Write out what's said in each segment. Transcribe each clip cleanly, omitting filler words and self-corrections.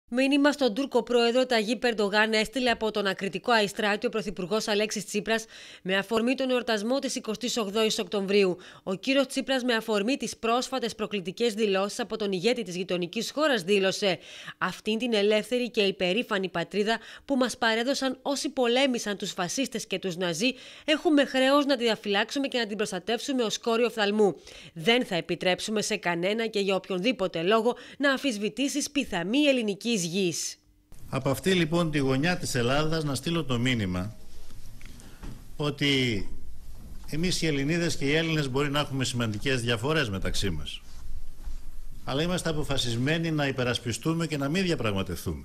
Μήνυμα στον Τούρκο πρόεδρο Ταγίπ Ερντογάν έστειλε από τον ακριτικό Αϊστράτη ο πρωθυπουργός Αλέξης Τσίπρας με αφορμή τον εορτασμό της 28ης Οκτωβρίου. Ο κύριος Τσίπρας, με αφορμή τις πρόσφατες προκλητικές δηλώσεις από τον ηγέτη της γειτονικής χώρας, δήλωσε: «Αυτήν την ελεύθερη και υπερήφανη πατρίδα που μας παρέδωσαν όσοι πολέμησαν τους φασίστες και τους Ναζί, έχουμε χρέος να τη διαφυλάξουμε και να την προστατεύσουμε ως κόριο οφθαλμού. Δεν θα επιτρέψουμε σε κανένα και για οποιονδήποτε λόγο να αμφισβητήσει σπιθαμή ελληνική γης». Από αυτή λοιπόν τη γωνιά της Ελλάδας να στείλω το μήνυμα ότι εμείς οι Ελληνίδες και οι Έλληνες μπορεί να έχουμε σημαντικές διαφορές μεταξύ μας, αλλά είμαστε αποφασισμένοι να υπερασπιστούμε και να μην διαπραγματευτούμε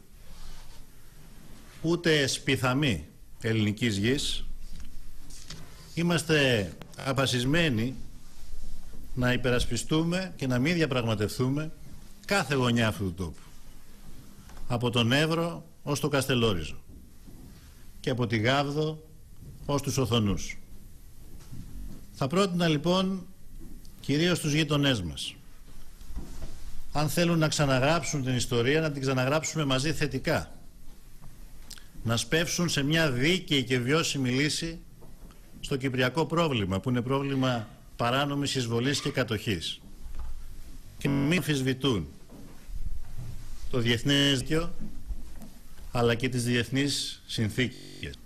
ούτε σπιθαμή ελληνικής γης. Είμαστε αποφασισμένοι να υπερασπιστούμε και να μην διαπραγματευτούμε κάθε γωνιά αυτού του τόπου, από τον Εύρο ως το Καστελόριζο και από τη Γάβδο ως τους Οθονούς. Θα πρότεινα λοιπόν κυρίως τους γείτονές μας, αν θέλουν να ξαναγράψουν την ιστορία, να την ξαναγράψουμε μαζί θετικά, να σπεύσουν σε μια δίκαιη και βιώσιμη λύση στο κυπριακό πρόβλημα, που είναι πρόβλημα παράνομης εισβολής και κατοχής, και μην αμφισβητούν το διεθνές δίκαιο αλλά και τις διεθνείς συνθήκες.